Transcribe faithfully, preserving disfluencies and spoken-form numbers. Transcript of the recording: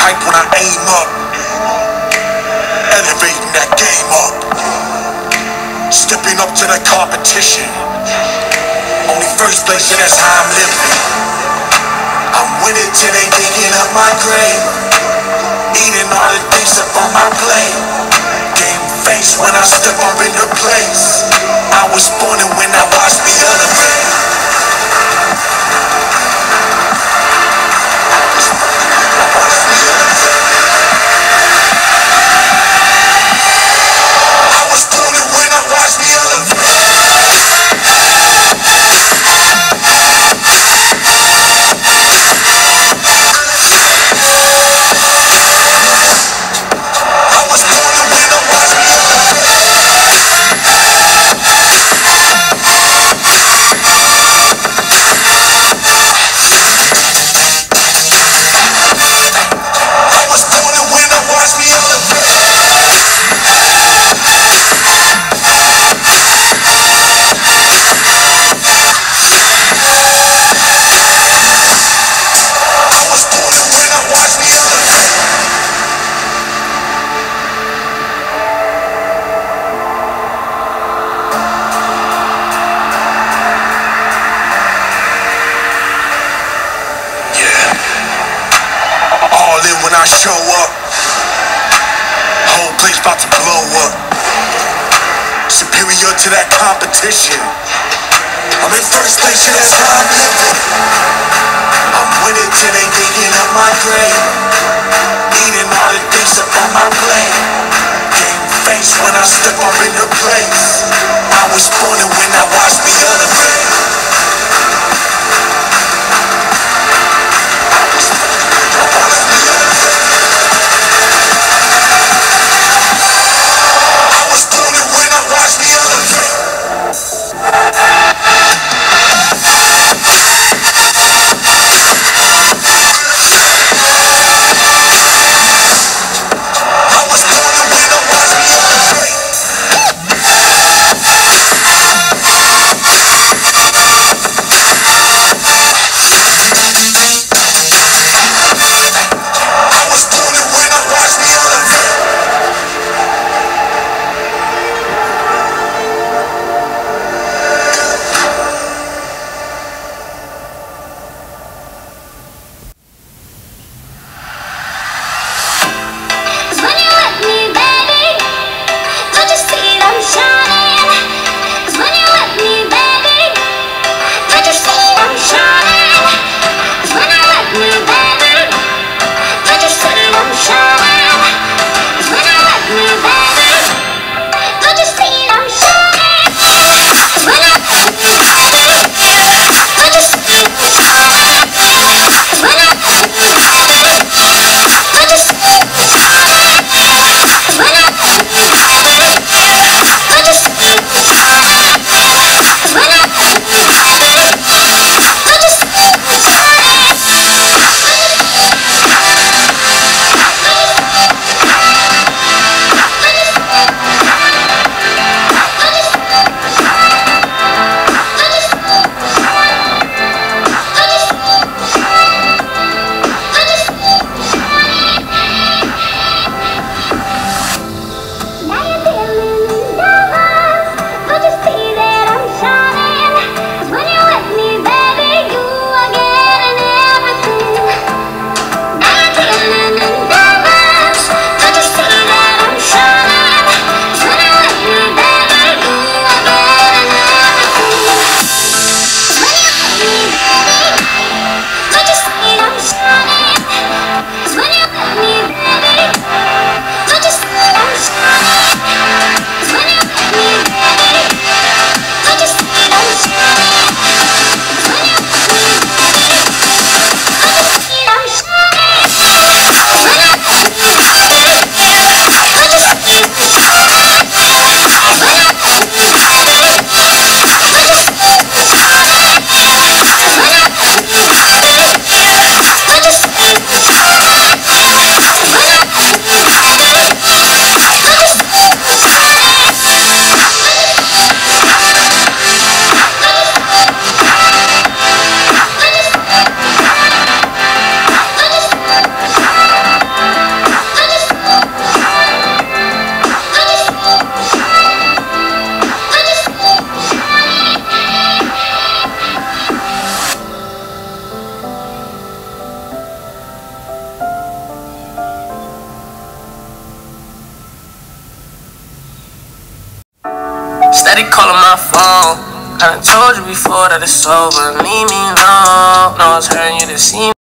hype when I aim up, elevating that game up, stepping up to the competition. Only first place, and that's how I'm living. I'm winning till they digging up my grave, eating all the things up on my plate. Game face when I step up in the place. I was born and when I watch me elevate. When I show up, whole place about to blow up. Superior to that competition. I'm in first place, and that's how I'm living. I'm winning till they digging up my grave, eating all the things up on my plate. Game face when I step up in the place. I was born and when I watch me elevate. Daddy calling my phone. I done told you before that it's over. Leave me alone. No, it's hurting you to see me.